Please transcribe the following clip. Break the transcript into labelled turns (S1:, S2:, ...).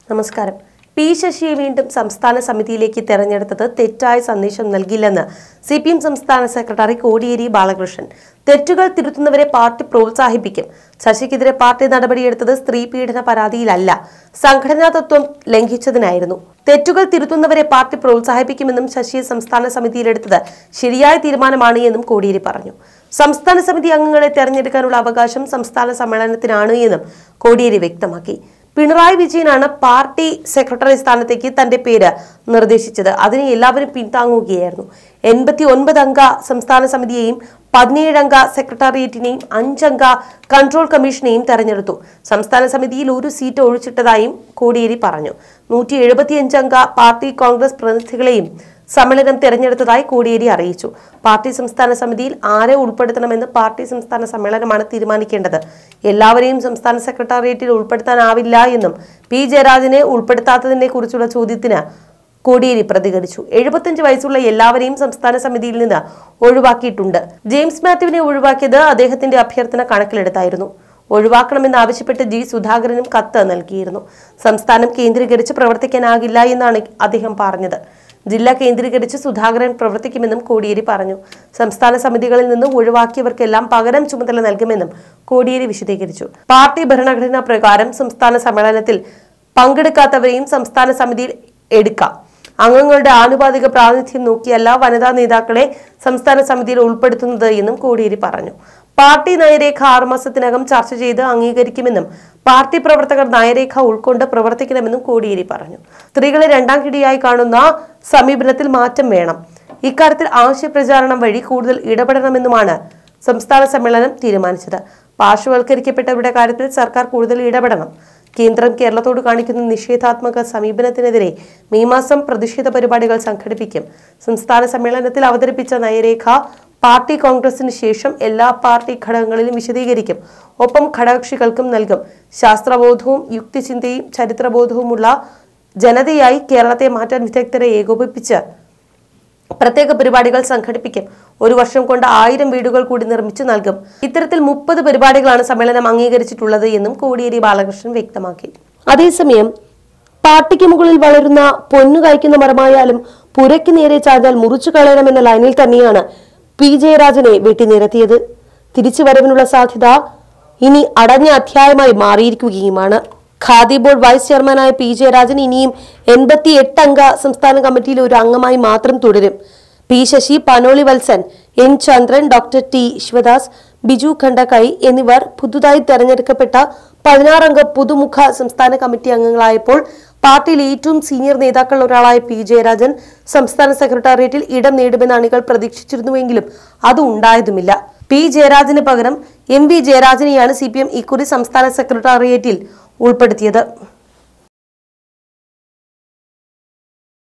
S1: നമസ്കാരം. പി ശശിയെ വീണ്ടും സംസ്ഥാന സമിതിയിലേക്ക് തെരഞ്ഞെടുത്തത് തെറ്റായ സന്ദേശം നൽകില്ലെന്ന് സിപിഎം സംസ്ഥാന സെക്രട്ടറി കോടിയേരി ബാലകൃഷ്ണൻ. തെറ്റുകൾ തിരുത്തുന്നവരെ പാർട്ടി പ്രോത്സാഹിപ്പിക്കും. ശശിക്കെതിരെ പാർട്ടി നടപടിയെടുത്തത് സ്ത്രീ പീഡന പരാതിയിലല്ല, സംഘടനാ തത്വം ലംഘിച്ചതിനായിരുന്നു. തെറ്റുകൾ തിരുത്തുന്നവരെ പാർട്ടി പ്രോത്സാഹിപ്പിക്കുമെന്നും ശശിയെ സംസ്ഥാന സമിതിയിലെടുത്തത് ശരിയായ തീരുമാനമാണ് എന്നും കോടിയേരി പറഞ്ഞു. സംസ്ഥാന സമിതി അംഗങ്ങളെ തെരഞ്ഞെടുക്കാനുള്ള അവകാശം സംസ്ഥാന സമ്മേളനത്തിനാണ് എന്നും കോടിയേരി വ്യക്തമാക്കി. പിണറായി വിജയനാണ് പാർട്ടി സെക്രട്ടറി സ്ഥാനത്തേക്ക് തന്റെ പേര് നിർദ്ദേശിച്ചത്. അതിനെ എല്ലാവരും പിന്താങ്ങുകയായിരുന്നു. 89 അംഗ സംസ്ഥാന സമിതിയെയും 17 അംഗ സെക്രട്ടേറിയറ്റിനെയും 5 അംഗ കൺട്രോൾ കമ്മീഷനെയും തെരഞ്ഞെടുത്തു. സംസ്ഥാന സമിതിയിൽ ഒരു സീറ്റ് ഒഴിച്ചിട്ടതായും കോടിയേരി പറഞ്ഞു. 175 അംഗ പാർട്ടി കോൺഗ്രസ് പ്രതിനിധികളെയും സമ്മേളനം തെരഞ്ഞെടുത്തതായി കോടിയേരി അറിയിച്ചു. പാർട്ടി സംസ്ഥാന സമിതിയിൽ ആരെ ഉൾപ്പെടുത്തണമെന്ന് പാർട്ടി സംസ്ഥാന സമ്മേളനമാണ് തീരുമാനിക്കേണ്ടത്. എല്ലാവരെയും സംസ്ഥാന സെക്രട്ടേറിയറ്റിൽ ഉൾപ്പെടുത്താനാവില്ല എന്നും പി ജയരാജനെ ഉൾപ്പെടുത്താത്തതിനെ കുറിച്ചുള്ള ചോദ്യത്തിന് കോടിയേരി പ്രതികരിച്ചു. 75 വയസ്സുള്ള എല്ലാവരെയും സംസ്ഥാന സമിതിയിൽ നിന്ന് ഒഴിവാക്കിയിട്ടുണ്ട്. ജെയിംസ് മാത്യുവിനെ ഒഴിവാക്കിയത് അദ്ദേഹത്തിന്റെ അഭ്യർത്ഥന കണക്കിലെടുത്തായിരുന്നു. ഒഴിവാക്കണമെന്നാവശ്യപ്പെട്ട് ജി സുധാകരനും കത്ത് നൽകിയിരുന്നു. സംസ്ഥാനം കേന്ദ്രീകരിച്ച് പ്രവർത്തിക്കാനാകില്ല എന്നാണ് അദ്ദേഹം പറഞ്ഞത്. ജില്ല കേന്ദ്രീകരിച്ച് സുധാകരൻ പ്രവർത്തിക്കുമെന്നും കോടിയേരി പറഞ്ഞു. സംസ്ഥാന സമിതികളിൽ നിന്ന് ഒഴിവാക്കിയവർക്കെല്ലാം പകരം ചുമതല നൽകുമെന്നും കോടിയേരി വിശദീകരിച്ചു. പാർട്ടി ഭരണഘടനാ പ്രകാരം സംസ്ഥാന സമ്മേളനത്തിൽ പങ്കെടുക്കാത്തവരെയും സംസ്ഥാന സമിതിയിൽ എടുക്കാം. അംഗങ്ങളുടെ ആനുപാതിക പ്രാതിനിധ്യം നോക്കിയല്ല വനിതാ നേതാക്കളെ സംസ്ഥാന സമിതിയിൽ ഉൾപ്പെടുത്തുന്നത് എന്നും കോടിയേരി പറഞ്ഞു. പാർട്ടി നയരേഖ 6 മാസത്തിനകം ചർച്ച ചെയ്ത് അംഗീകരിക്കുമെന്നും പാർട്ടി പ്രവർത്തകർ നയരേഖ ഉൾക്കൊണ്ട് പ്രവർത്തിക്കണമെന്നും കോടിയേരി പറഞ്ഞു. സ്ത്രീകളെ രണ്ടാം കിടിയായി കാണുന്ന സമീപനത്തിൽ മാറ്റം വേണം. ഇക്കാര്യത്തിൽ ആശയപ്രചാരണം വഴി കൂടുതൽ ഇടപെടണമെന്നുമാണ് സംസ്ഥാന സമ്മേളനം തീരുമാനിച്ചത്. പാർശ്വവൽക്കരിക്കപ്പെട്ടവരുടെ കാര്യത്തിൽ സർക്കാർ കൂടുതൽ ഇടപെടണം. കേന്ദ്രം കേരളത്തോട് കാണിക്കുന്ന നിഷേധാത്മക സമീപനത്തിനെതിരെ മെയ് മാസം പ്രതിഷേധ പരിപാടികൾ സംഘടിപ്പിക്കും. സംസ്ഥാന സമ്മേളനത്തിൽ അവതരിപ്പിച്ച നയരേഖ പാർട്ടി കോൺഗ്രസിന് ശേഷം എല്ലാ പാർട്ടി ഘടകങ്ങളിലും വിശദീകരിക്കും. ഒപ്പം ഘടകകക്ഷികൾക്കും നൽകും. ശാസ്ത്രബോധവും യുക്തിചിന്തയും ചരിത്രബോധവുമുള്ള ജനതയായി കേരളത്തെ മാറ്റാൻ വിദഗ്ധരെ ഏകോപിപ്പിച്ച് പ്രത്യേക പരിപാടികൾ സംഘടിപ്പിക്കും. 1 വർഷം കൊണ്ട് 1000 വീടുകൾ കൂടി നിർമ്മിച്ചു നൽകും. ഇത്തരത്തിൽ 30 പരിപാടികളാണ് സമ്മേളനം അംഗീകരിച്ചിട്ടുള്ളത് എന്നും കോടിയേരി ബാലകൃഷ്ണൻ വ്യക്തമാക്കി. അതേസമയം പാർട്ടിക്ക് മുകളിൽ വളരുന്ന പൊന്നു കായ്ക്കുന്ന മരമായാലും പുരയ്ക്ക് നേരെ ചാഞ്ഞാൽ മുറിച്ചു കളയണമെന്ന ലൈനിൽ തന്നെയാണ് പി ജയരാജനെ വെട്ടിനിരത്തിയത്. തിരിച്ചുവരവിനുള്ള സാധ്യത ഇനി അടഞ്ഞ അധ്യായമായി മാറിയിരിക്കുകയുമാണ്. ഖാദി ബോർഡ് വൈസ് ചെയർമാനായ പി ജയരാജൻ ഇനിയും 88 അംഗ സംസ്ഥാന കമ്മിറ്റിയിലെ ഒരു അംഗമായി മാത്രം തുടരും. P Sasi, Panoli Valsan, N Chandran, doctor T Sivadas, Biju Khandakai എന്നിവർ പുതുതായി തെരഞ്ഞെടുക്കപ്പെട്ട 16 അംഗ പുതുമുഖ സംസ്ഥാന കമ്മിറ്റി അംഗങ്ങളായപ്പോൾ പാർട്ടിയിലെ ഏറ്റവും സീനിയർ നേതാക്കളിൽ ഒരാളായ പി ജയരാജൻ സംസ്ഥാന സെക്രട്ടേറിയറ്റിൽ ഇടം നേടുമെന്ന് അണികൾ പ്രതീക്ഷിച്ചിരുന്നുവെങ്കിലും അത് ഉണ്ടായതുമില്ല. പി ജയരാജന് പകരം എം വി ജയരാജനെയാണ് സിപിഎം ഇക്കുറി സംസ്ഥാന സെക്രട്ടേറിയറ്റിൽ ഉൾപ്പെടുത്തിയത്.